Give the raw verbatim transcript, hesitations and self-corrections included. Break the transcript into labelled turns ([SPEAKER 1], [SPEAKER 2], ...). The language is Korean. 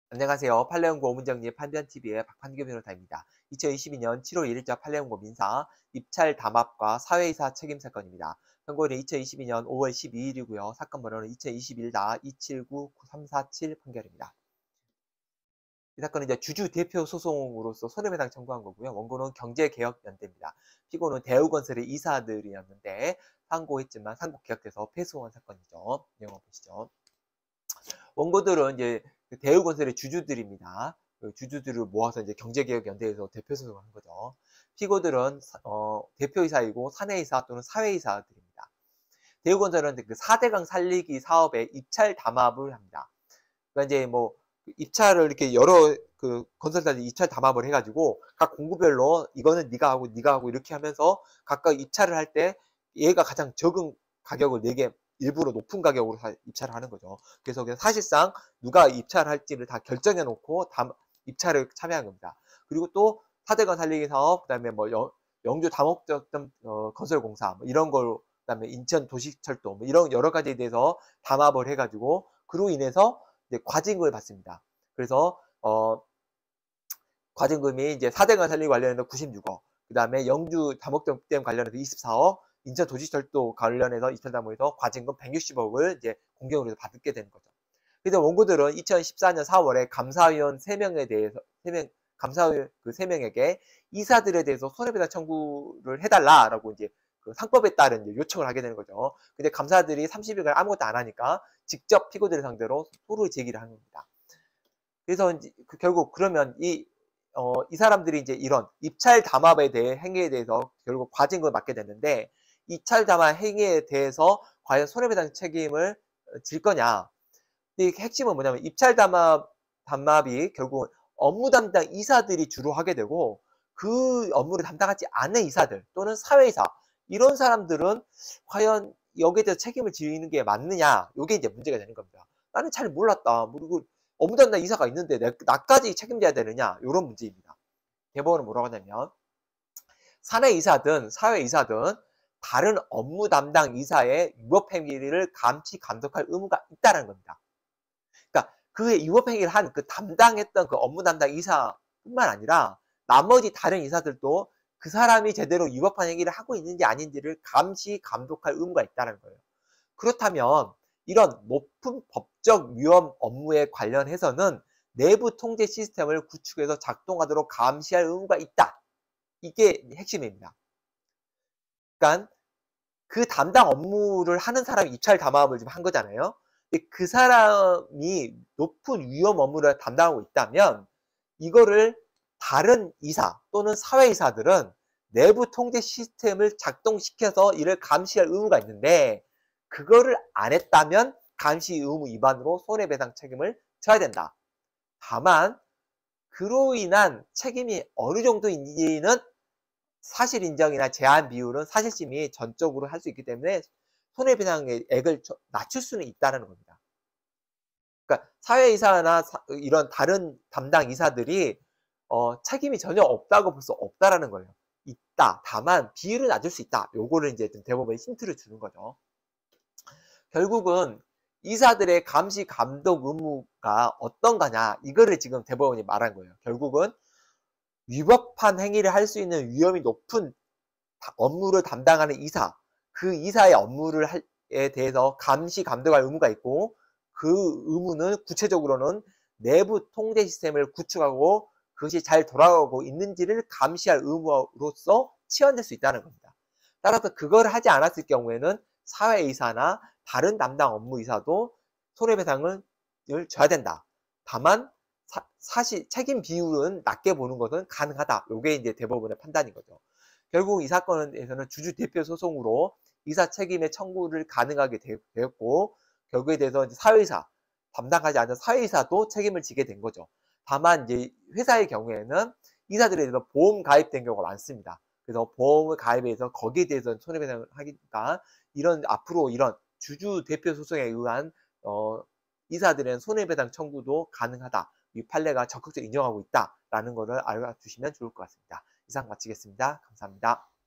[SPEAKER 1] 안녕하세요. 판례연구 오문정리 판변티비의 박판규 변호사입니다. 이천이십이 년 칠월 일일자 판례연구 민사 입찰 담합과 사회이사 책임 사건입니다. 선고일은 이천이십이 년 오월 십이일이고요. 사건 번호는 이천이십일 나 이칠구구삼사칠 판결입니다. 이 사건은 이제 주주 대표 소송으로서 손해배상 청구한 거고요. 원고는 경제개혁연대입니다. 피고는 대우건설의 이사들이었는데 상고했지만 상고 기각돼서 패소한 사건이죠. 내용 보시죠. 원고들은 이제 대우건설의 주주들입니다. 그 주주들을 모아서 이제 경제개혁연대에서 대표 소송을 한 거죠. 피고들은 어, 대표이사이고 사내이사 또는 사회이사들입니다. 대우건설은 그 사대강 살리기 사업에 입찰 담합을 합니다. 그러니까 이제 뭐 입찰을 이렇게 여러 그 건설사들이 입찰 담합을 해가지고 각 공구별로 이거는 네가 하고 네가 하고 이렇게 하면서 각각 입찰을 할 때 얘가 가장 적은 가격을 내게 일부러 높은 가격으로 입찰을 하는 거죠. 그래서 그냥 사실상 누가 입찰할지를 다 결정해 놓고 담, 입찰을 참여한 겁니다. 그리고 또 사대강 살리기 사업, 그다음에 뭐 영, 영주 다목적 어, 건설공사 뭐 이런 걸, 그다음에 인천 도시철도 뭐 이런 여러 가지에 대해서 담합을 해가지고 그로 인해서 이제 과징금을 받습니다. 그래서 어, 과징금이 이제 사대강 살리기 관련해서 구십육억, 그다음에 영주 다목적댐 관련해서 이십사억, 인천 도시철도 관련해서 이천 담보에서 과징금 백육십억을 이제 공경으로 받게 되는 거죠. 그래서 원고들은 이천십사 년 사월에 감사위원 세 명에 대해서 세 명 감사위원 그 세 명에게 이사들에 대해서 손해배상 청구를 해달라라고 이제 그 상법에 따른 이제 요청을 하게 되는 거죠. 근데 감사들이 삼십 일간 아무것도 안 하니까 직접 피고들을 상대로 소를 제기를 하는 겁니다. 그래서 이제 그 결국 그러면 이 어, 이 사람들이 이제 이런 입찰 담합에 대해 행위에 대해서 결국 과징금을 맞게 됐는데, 입찰 담합 행위에 대해서 과연 손해배상 책임을 질 거냐. 이 핵심은 뭐냐면 입찰 담합, 담합이 결국 업무 담당 이사들이 주로 하게 되고 그 업무를 담당하지 않은 이사들 또는 사회이사 이런 사람들은 과연 여기에 대해서 책임을 지는 게 맞느냐. 이게 이제 문제가 되는 겁니다. 나는 잘 몰랐다. 그리고 업무 담당 이사가 있는데 내, 나까지 책임져야 되느냐. 이런 문제입니다. 대법원은 뭐라고 하냐면 사내이사든 사회이사든 다른 업무 담당 이사의 위법행위를 감시 감독할 의무가 있다는 겁니다. 그러니까 그의 위법행위를 한 그 담당했던 그 업무 담당 이사뿐만 아니라 나머지 다른 이사들도 그 사람이 제대로 위법한 행위를 하고 있는지 아닌지를 감시 감독할 의무가 있다는 거예요. 그렇다면 이런 높은 법적 위험 업무에 관련해서는 내부 통제 시스템을 구축해서 작동하도록 감시할 의무가 있다. 이게 핵심입니다. 그러니까 그 담당 업무를 하는 사람이 입찰 담합을 지금 한 거잖아요. 근데 그 사람이 높은 위험 업무를 담당하고 있다면 이거를 다른 이사 또는 사회이사들은 내부 통제 시스템을 작동시켜서 이를 감시할 의무가 있는데 그거를 안 했다면 감시 의무 위반으로 손해배상 책임을 져야 된다. 다만 그로 인한 책임이 어느 정도인지는 사실 인정이나 제한 비율은 사실심이 전적으로 할 수 있기 때문에 손해배상의 액을 낮출 수는 있다는 겁니다. 그러니까 사회이사나 사, 이런 다른 담당 이사들이 어, 책임이 전혀 없다고 볼 수 없다라는 거예요. 있다. 다만 비율을 낮출 수 있다. 요거를 이제 대법원이 힌트를 주는 거죠. 결국은 이사들의 감시 감독 의무가 어떤 거냐 이거를 지금 대법원이 말한 거예요. 결국은 위법한 행위를 할 수 있는 위험이 높은 업무를 담당하는 이사, 그 이사의 업무를 에 대해서 감시 감독할 의무가 있고 그 의무는 구체적으로는 내부 통제 시스템을 구축하고 그것이 잘 돌아가고 있는지를 감시할 의무로서 치환될 수 있다는 겁니다. 따라서 그걸 하지 않았을 경우에는 사회이사나 다른 담당 업무이사도 손해배상을 줘야 된다. 다만 사, 사실 책임 비율은 낮게 보는 것은 가능하다. 이게 이제 대법원의 판단인 거죠. 결국 이 사건에서는 주주 대표 소송으로 이사 책임의 청구를 가능하게 되었고 결국에 대해서 이제 사회이사 담당하지 않은 사회이사도 책임을 지게 된 거죠. 다만 이제 회사의 경우에는 이사들에 대해서 보험 가입된 경우가 많습니다. 그래서 보험을 가입해서 거기에 대해서 손해배상을 하니까 이런 앞으로 이런 주주 대표 소송에 의한 어, 이사들은 손해배상 청구도 가능하다. 이 판례가 적극적으로 인정하고 있다라는 것을 알아두시면 좋을 것 같습니다. 이상 마치겠습니다. 감사합니다.